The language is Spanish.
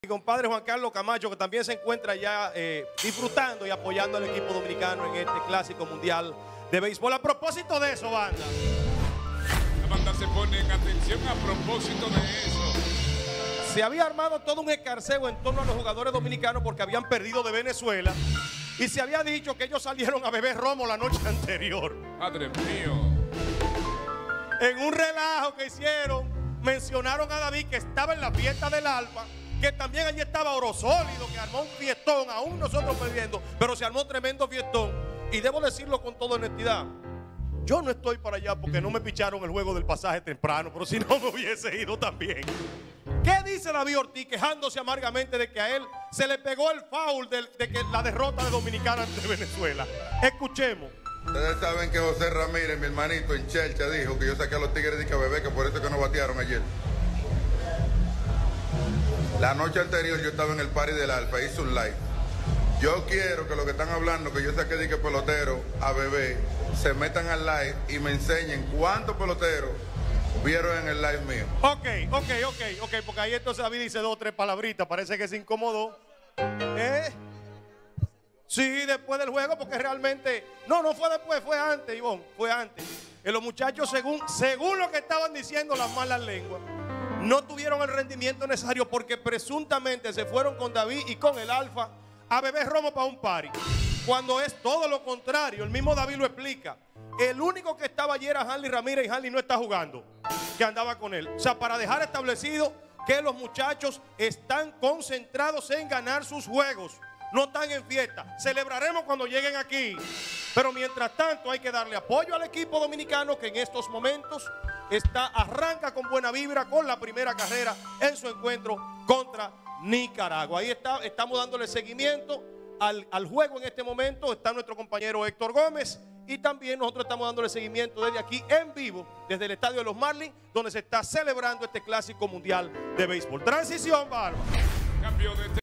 Mi compadre Juan Carlos Camacho, que también se encuentra ya disfrutando y apoyando al equipo dominicano en este clásico mundial de béisbol. A propósito de eso, banda. La banda se pone en atención a propósito de eso. Se había armado todo un escarceo en torno a los jugadores dominicanos porque habían perdido de Venezuela y se había dicho que ellos salieron a beber romo la noche anterior. Padre mío. En un relajo que hicieron, mencionaron a David que estaba en la fiesta del Alfa, que también allí estaba Oro Sólido, que armó un fiestón, aún nosotros perdiendo, pero se armó tremendo fiestón. Y debo decirlo con toda honestidad, yo no estoy para allá porque no me picharon el juego del pasaje temprano, pero si no me hubiese ido también. ¿Qué dice David Ortiz quejándose amargamente de que a él se le pegó el foul de que la derrota de Dominicana ante Venezuela? Escuchemos. Ustedes saben que José Ramírez, mi hermanito en Chelcha, dijo que yo saqué a los Tigres de Bebé, que por eso que no batearon ayer. La noche anterior yo estaba en el party del Alfa, hice un live. Yo quiero que los que están hablando que yo saqué de que pelotero a Bebé se metan al live y me enseñen cuántos peloteros vieron en el live mío. Ok, porque ahí entonces David dice 2 o 3 palabritas, parece que se incomodó. Sí, después del juego, porque realmente, no fue después, fue antes, Ivonne, fue antes. Que los muchachos, según lo que estaban diciendo las malas lenguas, no tuvieron el rendimiento necesario porque presuntamente se fueron con David y con el Alfa a beber romo para un party. Cuando es todo lo contrario, el mismo David lo explica. El único que estaba ayer era Hanley Ramírez y Hanley no está jugando, que andaba con él. O sea, para dejar establecido que los muchachos están concentrados en ganar sus juegos. No están en fiesta. Celebraremos cuando lleguen aquí. Pero mientras tanto hay que darle apoyo al equipo dominicano que en estos momentos arranca con buena vibra con la primera carrera en su encuentro contra Nicaragua. Ahí estamos dándole seguimiento al juego en este momento. Está nuestro compañero Héctor Gómez y también nosotros estamos dándole seguimiento desde aquí en vivo, desde el estadio de los Marlins, donde se está celebrando este clásico mundial de béisbol. Transición, Barba. Cambio de